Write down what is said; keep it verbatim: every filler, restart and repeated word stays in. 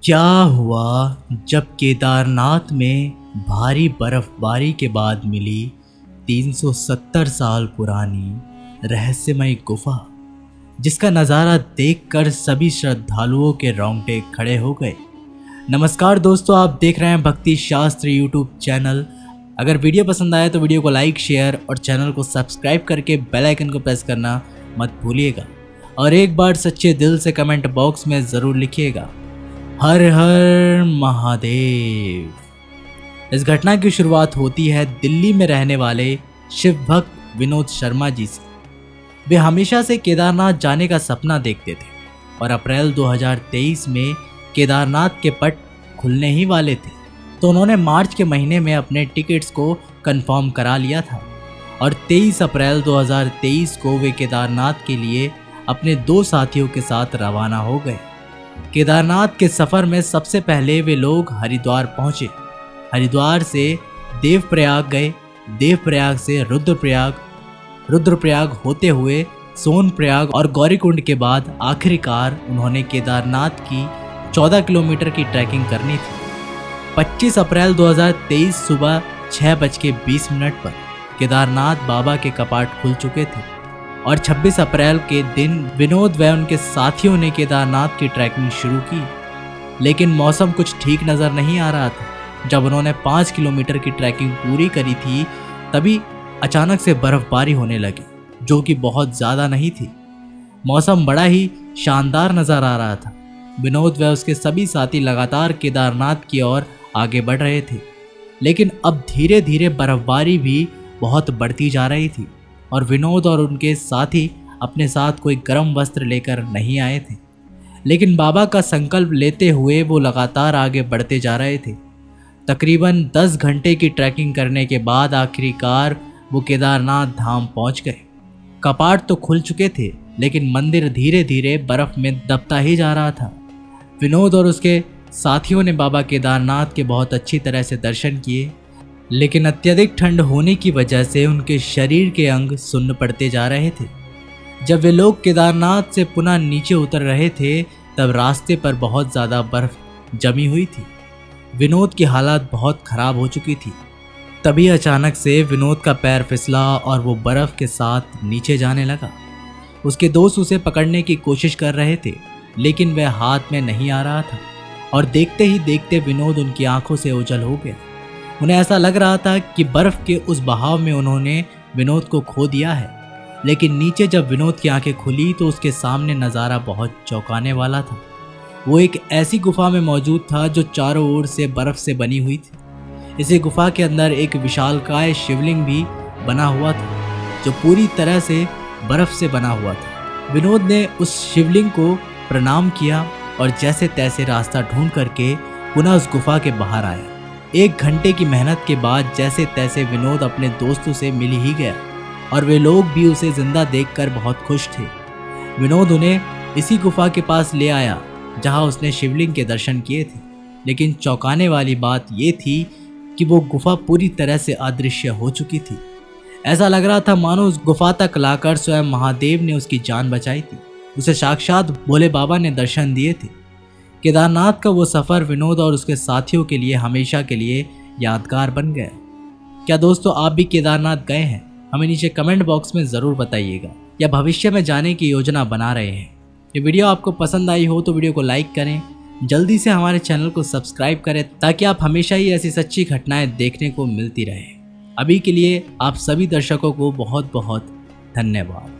क्या हुआ जब केदारनाथ में भारी बर्फबारी के बाद मिली तीन सौ सत्तर साल पुरानी रहस्यमय गुफा, जिसका नज़ारा देखकर सभी श्रद्धालुओं के रोंगटे खड़े हो गए। नमस्कार दोस्तों, आप देख रहे हैं भक्ति शास्त्र यूट्यूब चैनल। अगर वीडियो पसंद आए तो वीडियो को लाइक, शेयर और चैनल को सब्सक्राइब करके बेल आइकन को प्रेस करना मत भूलिएगा। और एक बार सच्चे दिल से कमेंट बॉक्स में ज़रूर लिखिएगा, हर हर महादेव। इस घटना की शुरुआत होती है दिल्ली में रहने वाले शिव भक्त विनोद शर्मा जी से। वे हमेशा से केदारनाथ जाने का सपना देखते थे और अप्रैल दो हज़ार तेईस में केदारनाथ के पट खुलने ही वाले थे, तो उन्होंने मार्च के महीने में अपने टिकट्स को कंफर्म करा लिया था और तेईस अप्रैल दो हज़ार तेईस को वे केदारनाथ के लिए अपने दो साथियों के साथ रवाना हो गए। केदारनाथ के सफ़र में सबसे पहले वे लोग हरिद्वार पहुँचे। हरिद्वार से देवप्रयाग गए, देवप्रयाग से रुद्रप्रयाग, रुद्रप्रयाग होते हुए सोनप्रयाग और गौरीकुंड के बाद आखिरकार उन्होंने केदारनाथ की चौदह किलोमीटर की ट्रैकिंग करनी थी। पच्चीस अप्रैल दो हज़ार तेईस सुबह छः बज के बीस मिनट पर केदारनाथ बाबा के कपाट खुल चुके थे और छब्बीस अप्रैल के दिन विनोद व उनके साथियों ने केदारनाथ की ट्रैकिंग शुरू की। लेकिन मौसम कुछ ठीक नज़र नहीं आ रहा था। जब उन्होंने पाँच किलोमीटर की ट्रैकिंग पूरी करी थी, तभी अचानक से बर्फबारी होने लगी, जो कि बहुत ज़्यादा नहीं थी। मौसम बड़ा ही शानदार नज़र आ रहा था। विनोद व उसके सभी साथी लगातार केदारनाथ की ओर आगे बढ़ रहे थे, लेकिन अब धीरे धीरे बर्फबारी भी बहुत बढ़ती जा रही थी और विनोद और उनके साथी अपने साथ कोई गर्म वस्त्र लेकर नहीं आए थे। लेकिन बाबा का संकल्प लेते हुए वो लगातार आगे बढ़ते जा रहे थे। तकरीबन दस घंटे की ट्रैकिंग करने के बाद आखिरकार वो केदारनाथ धाम पहुंच गए। कपाट तो खुल चुके थे, लेकिन मंदिर धीरे धीरे बर्फ में दबता ही जा रहा था। विनोद और उसके साथियों ने बाबा केदारनाथ के बहुत अच्छी तरह से दर्शन किए, लेकिन अत्यधिक ठंड होने की वजह से उनके शरीर के अंग सुन्न पड़ते जा रहे थे। जब वे लोग केदारनाथ से पुनः नीचे उतर रहे थे, तब रास्ते पर बहुत ज़्यादा बर्फ जमी हुई थी। विनोद की हालत बहुत ख़राब हो चुकी थी। तभी अचानक से विनोद का पैर फिसला और वो बर्फ़ के साथ नीचे जाने लगा। उसके दोस्त उसे पकड़ने की कोशिश कर रहे थे, लेकिन वह हाथ में नहीं आ रहा था और देखते ही देखते विनोद उनकी आंखों से ओझल हो गया। उन्हें ऐसा लग रहा था कि बर्फ़ के उस बहाव में उन्होंने विनोद को खो दिया है। लेकिन नीचे जब विनोद की आंखें खुली तो उसके सामने नज़ारा बहुत चौंकाने वाला था। वो एक ऐसी गुफा में मौजूद था जो चारों ओर से बर्फ़ से बनी हुई थी। इसी गुफा के अंदर एक विशालकाय शिवलिंग भी बना हुआ था, जो पूरी तरह से बर्फ़ से बना हुआ था। विनोद ने उस शिवलिंग को प्रणाम किया और जैसे तैसे रास्ता ढूंढ करके पुनः उस गुफा के बाहर आया। एक घंटे की मेहनत के बाद जैसे तैसे विनोद अपने दोस्तों से मिल ही गया और वे लोग भी उसे जिंदा देखकर बहुत खुश थे। विनोद उन्हें इसी गुफा के पास ले आया जहां उसने शिवलिंग के दर्शन किए थे। लेकिन चौंकाने वाली बात ये थी कि वो गुफा पूरी तरह से अदृश्य हो चुकी थी। ऐसा लग रहा था मानो उस गुफा तक लाकर स्वयं महादेव ने उसकी जान बचाई थी। उसे साक्षात भोले बाबा ने दर्शन दिए थे। केदारनाथ का वो सफ़र विनोद और उसके साथियों के लिए हमेशा के लिए यादगार बन गया। क्या दोस्तों, आप भी केदारनाथ गए हैं? हमें नीचे कमेंट बॉक्स में ज़रूर बताइएगा, या भविष्य में जाने की योजना बना रहे हैं। ये वीडियो आपको पसंद आई हो तो वीडियो को लाइक करें, जल्दी से हमारे चैनल को सब्सक्राइब करें, ताकि आप हमेशा ही ऐसी सच्ची घटनाएँ देखने को मिलती रहे। अभी के लिए आप सभी दर्शकों को बहुत बहुत धन्यवाद।